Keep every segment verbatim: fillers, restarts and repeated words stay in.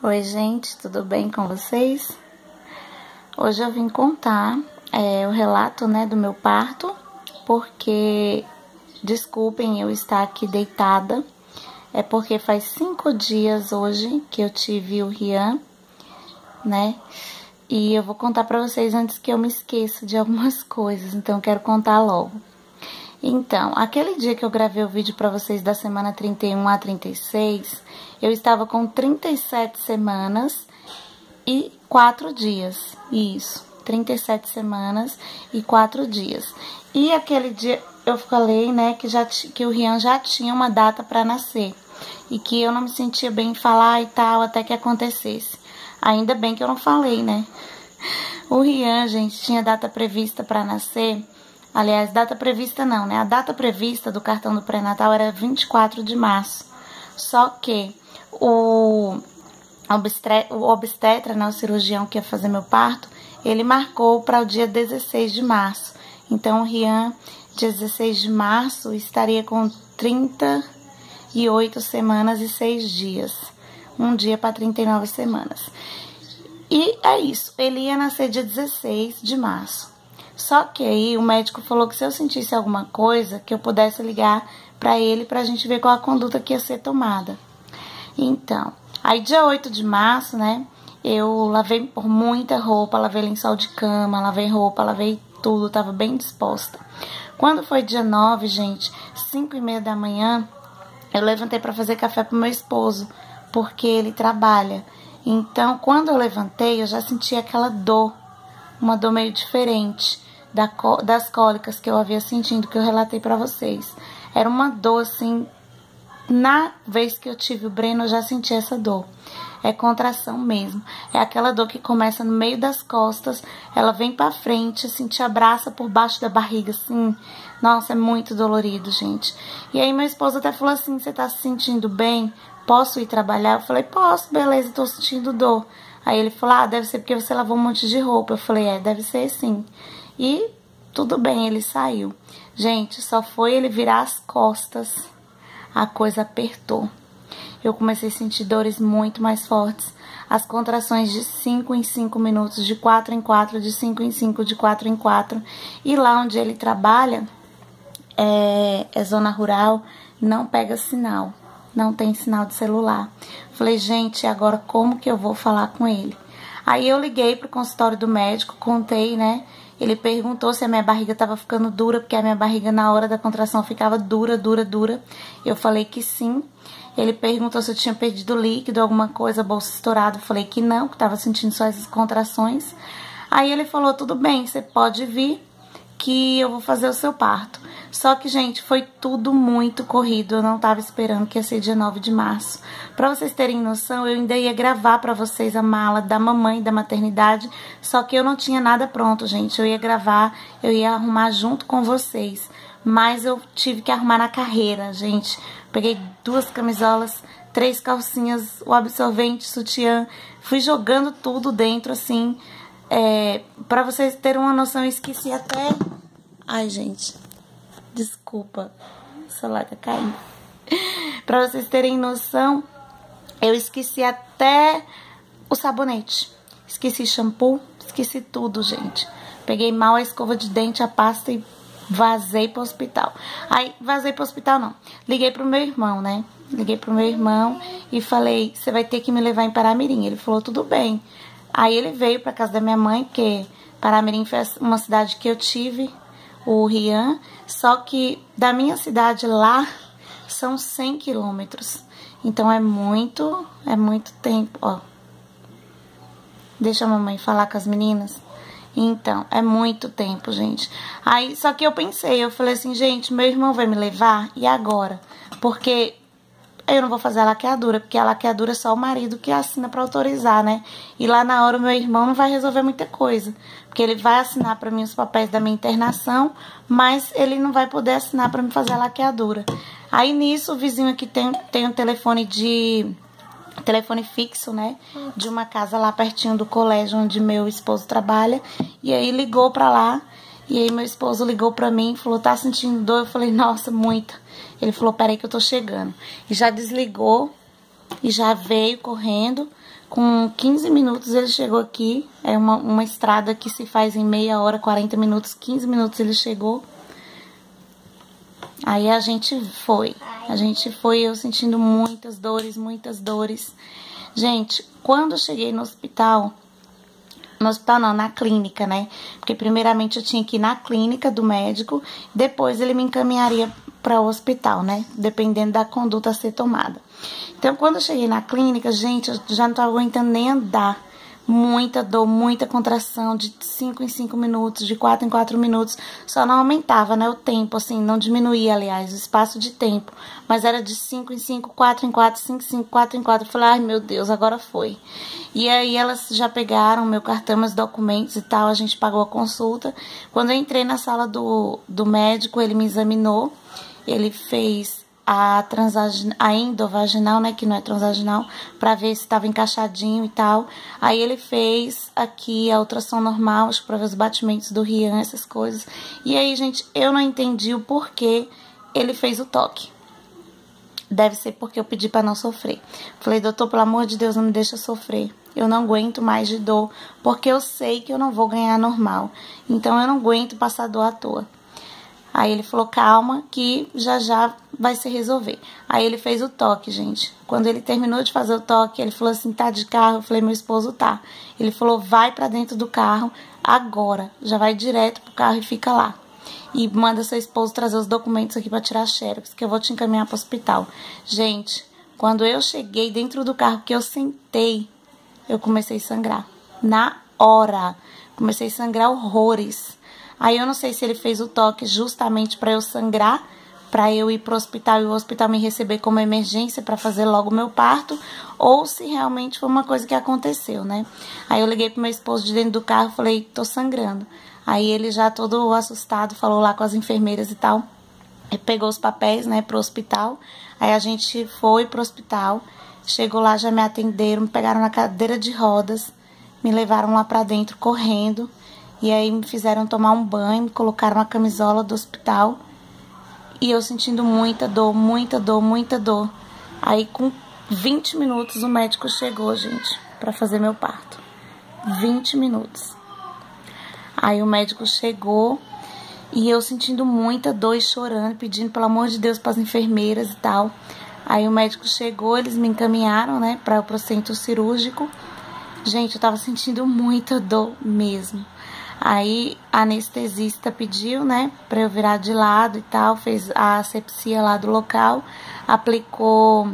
Oi gente, tudo bem com vocês? Hoje eu vim contar é, o relato, né, do meu parto, porque, desculpem eu estar aqui deitada, é porque faz cinco dias hoje que eu tive o Rian, né, e eu vou contar pra vocês antes que eu me esqueça de algumas coisas, então eu quero contar logo. Então, aquele dia que eu gravei o vídeo pra vocês da semana trinta e um a trinta e seis, eu estava com trinta e sete semanas e quatro dias. Isso, trinta e sete semanas e quatro dias. E aquele dia eu falei, né, que, já que o Rian já tinha uma data pra nascer. E que eu não me sentia bem em falar e tal, até que acontecesse. Ainda bem que eu não falei, né? O Rian, gente, tinha data prevista pra nascer. Aliás, data prevista não, né? A data prevista do cartão do pré-natal era vinte e quatro de março. Só que o obstetra, o obstetra, né, o cirurgião que ia fazer meu parto, ele marcou para o dia dezesseis de março. Então, o Rian, dia dezesseis de março, estaria com trinta e oito semanas e seis dias. Um dia para trinta e nove semanas. E é isso, ele ia nascer dia dezesseis de março. Só que aí o médico falou que se eu sentisse alguma coisa, que eu pudesse ligar pra ele pra gente ver qual a conduta que ia ser tomada. Então, aí dia oito de março, né, eu lavei por muita roupa, lavei lençol de cama, lavei roupa, lavei tudo, tava bem disposta. Quando foi dia nove, gente, cinco e meia da manhã, eu levantei pra fazer café pro meu esposo, porque ele trabalha. Então, quando eu levantei, eu já senti aquela dor, uma dor meio diferente das cólicas que eu havia sentindo, que eu relatei pra vocês. Era uma dor, assim, na vez que eu tive o Breno, eu já senti essa dor. É contração mesmo. É aquela dor que começa no meio das costas, ela vem pra frente, assim, te abraça por baixo da barriga, assim. Nossa, é muito dolorido, gente. E aí meu esposo até falou assim, você tá se sentindo bem? Posso ir trabalhar? Eu falei, posso, beleza, tô sentindo dor. Aí ele falou, ah, deve ser porque você lavou um monte de roupa. Eu falei, é, deve ser sim. E tudo bem, ele saiu. Gente, só foi ele virar as costas, a coisa apertou. Eu comecei a sentir dores muito mais fortes. As contrações de cinco em cinco minutos, de quatro em quatro, de cinco em cinco, de quatro em quatro. E lá onde ele trabalha, é, é zona rural, não pega sinal. Não tem sinal de celular. Falei, gente, agora como que eu vou falar com ele? Aí eu liguei pro consultório do médico, contei, né? Ele perguntou se a minha barriga tava ficando dura, porque a minha barriga na hora da contração ficava dura, dura, dura. Eu falei que sim. Ele perguntou se eu tinha perdido líquido, alguma coisa, bolsa estourada. Eu falei que não, que tava sentindo só essas contrações. Aí ele falou, tudo bem, você pode vir, que eu vou fazer o seu parto. Só que, gente, foi tudo muito corrido. Eu não tava esperando que ia ser dia nove de março. Pra vocês terem noção, eu ainda ia gravar pra vocês a mala da mamãe da maternidade. Só que eu não tinha nada pronto, gente. Eu ia gravar, eu ia arrumar junto com vocês. Mas eu tive que arrumar na carreira, gente. Peguei duas camisolas, três calcinhas, o absorvente, sutiã. Fui jogando tudo dentro, assim. É, pra vocês terem uma noção, eu esqueci até... Ai, gente... Desculpa, o celular tá caindo. Pra vocês terem noção, eu esqueci até o sabonete. Esqueci shampoo, esqueci tudo, gente. Peguei mal a escova de dente, a pasta e vazei pro hospital. Aí, vazei pro hospital não. Liguei pro meu irmão, né? Liguei pro meu irmão e falei, você vai ter que me levar em Paramirim. Ele falou, tudo bem. Aí ele veio pra casa da minha mãe, porque Paramirim foi uma cidade que eu tive... o Rian, só que da minha cidade lá são cem quilômetros. Então é muito, é muito tempo, ó. Deixa a mamãe falar com as meninas. Então, é muito tempo, gente. Aí, só que eu pensei, eu falei assim, gente, meu irmão vai me levar, e agora? Porque eu não vou fazer a laqueadura, porque a laqueadura é só o marido que assina pra autorizar, né? E lá na hora o meu irmão não vai resolver muita coisa. Porque ele vai assinar pra mim os papéis da minha internação, mas ele não vai poder assinar pra me fazer a laqueadura. Aí nisso o vizinho aqui tem, tem um telefone de... telefone fixo, né? De uma casa lá pertinho do colégio onde meu esposo trabalha. E aí ligou pra lá. E aí meu esposo ligou pra mim e falou, tá sentindo dor? Eu falei, nossa, muita. Ele falou, peraí que eu tô chegando. E já desligou e já veio correndo. Com quinze minutos ele chegou aqui. É uma, uma estrada que se faz em meia hora, quarenta minutos, quinze minutos ele chegou. Aí a gente foi. A gente foi, eu sentindo muitas dores, muitas dores. Gente, quando eu cheguei no hospital... No hospital não, na clínica, né? Porque primeiramente eu tinha que ir na clínica do médico. Depois ele me encaminharia para o hospital, né? Dependendo da conduta a ser tomada. Então, quando eu cheguei na clínica, gente, eu já não tava aguentando nem andar. Muita dor, muita contração, de cinco em cinco minutos, de quatro em quatro minutos. Só não aumentava, né, o tempo, assim, não diminuía, aliás, o espaço de tempo. Mas era de cinco em cinco, quatro em quatro, cinco em cinco, quatro em quatro. Eu falei, ai, meu Deus, agora foi. E aí elas já pegaram meu cartão, meus documentos e tal, a gente pagou a consulta. Quando eu entrei na sala do, do médico, ele me examinou, ele fez... a transvaginal, a endovaginal, né, que não é transvaginal, pra ver se estava encaixadinho e tal. Aí ele fez aqui a ultrassom normal, acho que pra ver os batimentos do Rian, essas coisas. E aí, gente, eu não entendi o porquê ele fez o toque. Deve ser porque eu pedi pra não sofrer. Falei, doutor, pelo amor de Deus, não me deixa sofrer. Eu não aguento mais de dor, porque eu sei que eu não vou ganhar normal. Então, eu não aguento passar dor à toa. Aí ele falou, calma, que já já vai se resolver. Aí ele fez o toque, gente. Quando ele terminou de fazer o toque, ele falou assim, tá de carro? Eu falei, meu esposo tá. Ele falou, vai pra dentro do carro agora. Já vai direto pro carro e fica lá. E manda seu esposo trazer os documentos aqui pra tirar xerox, que eu vou te encaminhar pro hospital. Gente, quando eu cheguei dentro do carro, que eu sentei, eu comecei a sangrar. Na hora. Comecei a sangrar horrores. Aí eu não sei se ele fez o toque justamente para eu sangrar, para eu ir pro hospital e o hospital me receber como emergência para fazer logo o meu parto, ou se realmente foi uma coisa que aconteceu, né? Aí eu liguei pro meu esposo de dentro do carro e falei, tô sangrando. Aí ele já todo assustado, falou lá com as enfermeiras e tal, e pegou os papéis, né, pro hospital. Aí a gente foi pro hospital, chegou lá, já me atenderam, me pegaram na cadeira de rodas, me levaram lá pra dentro correndo. E aí me fizeram tomar um banho, me colocaram a camisola do hospital. E eu sentindo muita dor, muita dor, muita dor. Aí com vinte minutos o médico chegou, gente, pra fazer meu parto. vinte minutos. Aí o médico chegou e eu sentindo muita dor e chorando, pedindo pelo amor de Deus pras enfermeiras e tal. Aí o médico chegou, eles me encaminharam, né, para o centro cirúrgico. Gente, eu tava sentindo muita dor mesmo. Aí a anestesista pediu, né, pra eu virar de lado e tal, fez a asepsia lá do local, aplicou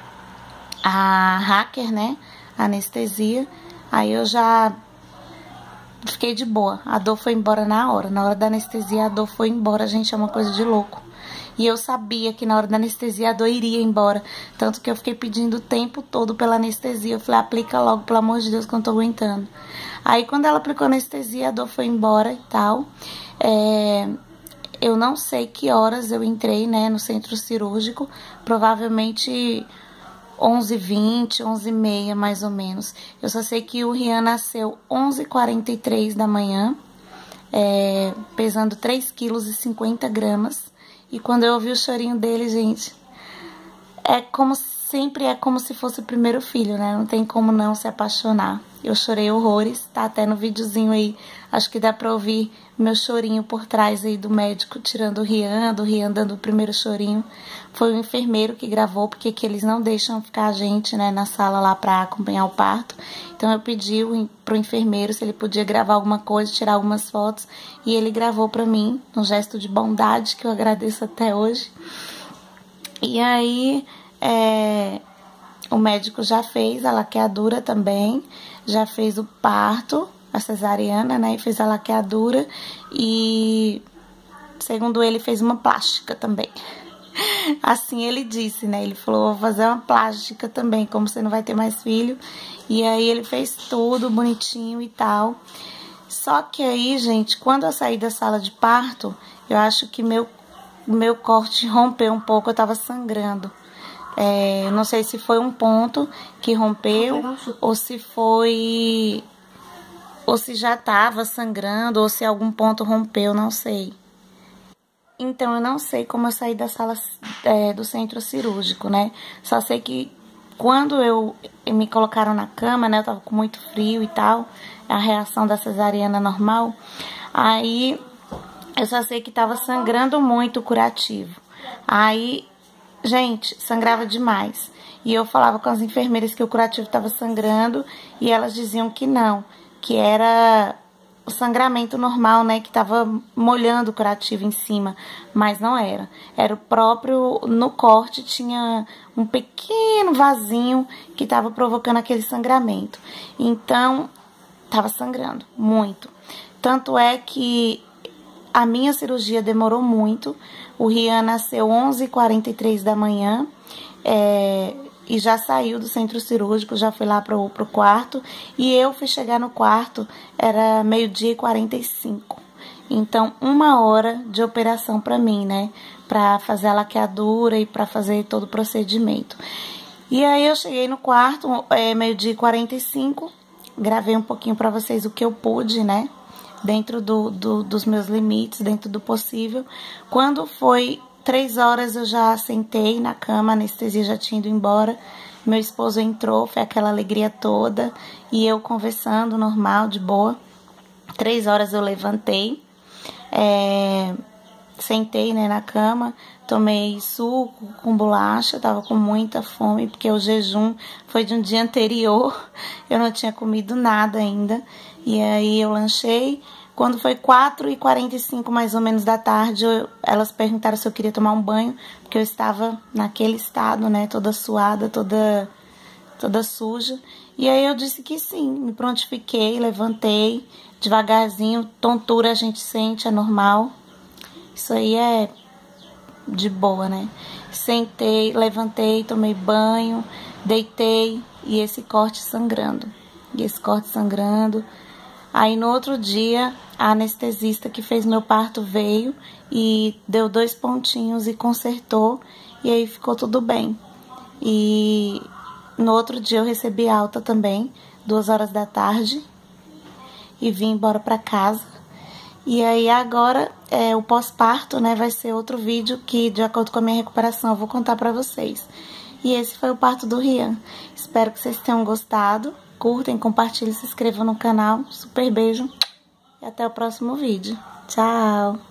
a hacker, né, a anestesia. Aí eu já fiquei de boa, a dor foi embora na hora, na hora da anestesia a dor foi embora, gente, é uma coisa de louco. E eu sabia que na hora da anestesia a dor iria embora, tanto que eu fiquei pedindo o tempo todo pela anestesia. Eu falei, aplica logo, pelo amor de Deus, que eu não tô aguentando. Aí quando ela aplicou a anestesia, a dor foi embora e tal. É, eu não sei que horas eu entrei, né, no centro cirúrgico, provavelmente onze e vinte, onze e meia mais ou menos. Eu só sei que o Rian nasceu onze e quarenta e três da manhã, é, pesando três quilos e cinquenta gramas. E quando eu ouvi o chorinho dele, gente, é como sempre, é como se fosse o primeiro filho, né? Não tem como não se apaixonar. Eu chorei horrores, tá até no videozinho aí, acho que dá pra ouvir meu chorinho por trás aí do médico, tirando o Rian, do Rian dando o primeiro chorinho. Foi o enfermeiro que gravou, porque que eles não deixam ficar a gente, né, na sala lá pra acompanhar o parto. Então eu pedi pro enfermeiro se ele podia gravar alguma coisa, tirar algumas fotos, e ele gravou pra mim, um gesto de bondade que eu agradeço até hoje. E aí, é, o médico já fez a laqueadura também, já fez o parto, a cesariana, né, e fez a laqueadura, e segundo ele fez uma plástica também. Assim ele disse, né, ele falou, vou fazer uma plástica também, como você não vai ter mais filho. E aí ele fez tudo bonitinho e tal. Só que aí, gente, quando eu saí da sala de parto, eu acho que meu, meu corte rompeu um pouco, eu tava sangrando. É, não sei se foi um ponto que rompeu, ou se foi... ou se já tava sangrando, ou se algum ponto rompeu, não sei. Então, eu não sei como eu saí da sala é, do centro cirúrgico, né? Só sei que quando eu me colocaram na cama, né, eu tava com muito frio e tal, a reação da cesariana normal, aí eu só sei que tava sangrando muito o curativo. Aí, gente, sangrava demais. E eu falava com as enfermeiras que o curativo tava sangrando e elas diziam que não, que era o sangramento normal, né, que tava molhando o curativo em cima, mas não era. Era o próprio, no corte tinha um pequeno vasinho que tava provocando aquele sangramento. Então, tava sangrando muito. Tanto é que a minha cirurgia demorou muito. O Rian nasceu onze e quarenta e três da manhã, é, e já saiu do centro cirúrgico, já foi lá pro, pro quarto, e eu fui chegar no quarto, era meio-dia e quarenta e cinco. Então, uma hora de operação pra mim, né? Pra fazer a laqueadura e pra fazer todo o procedimento. E aí eu cheguei no quarto, é, meio-dia e quarenta e cinco, gravei um pouquinho pra vocês o que eu pude, né? Dentro do, do, dos meus limites, dentro do possível. Quando foi três horas, eu já sentei na cama, a anestesia já tinha ido embora. Meu esposo entrou, foi aquela alegria toda. E eu conversando, normal, de boa. Três horas eu levantei, é, sentei, né, na cama, tomei suco com bolacha, tava com muita fome, porque o jejum foi de um dia anterior, eu não tinha comido nada ainda. E aí eu lanchei. Quando foi quatro e quarenta e cinco mais ou menos da tarde, eu, elas perguntaram se eu queria tomar um banho, porque eu estava naquele estado, né, toda suada, toda, toda suja. E aí eu disse que sim, me prontifiquei, levantei, devagarzinho, tontura a gente sente, é normal. Isso aí é de boa, né? Sentei, levantei, tomei banho, deitei e esse corte sangrando. E esse corte sangrando. Aí no outro dia, a anestesista que fez meu parto veio e deu dois pontinhos e consertou, e aí ficou tudo bem. E no outro dia eu recebi alta também, duas horas da tarde, e vim embora pra casa. E aí agora, é, o pós-parto, né, vai ser outro vídeo que, de acordo com a minha recuperação, eu vou contar pra vocês. E esse foi o parto do Rian. Espero que vocês tenham gostado. Curtem, compartilhem, se inscrevam no canal. Super beijo e até o próximo vídeo. Tchau!